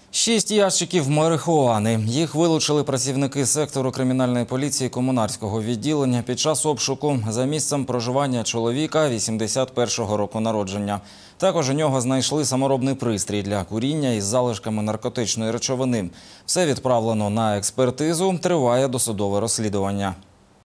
6 ящиків марихуани. Їх вилучили працівники сектору кримінальної поліції Комунарського відділення під час обшуку за місцем проживання чоловіка 81-го року народження. Також у нього знайшли саморобний пристрій для куріння із залишками наркотичної речовини. Все відправлено на експертизу, триває досудове розслідування.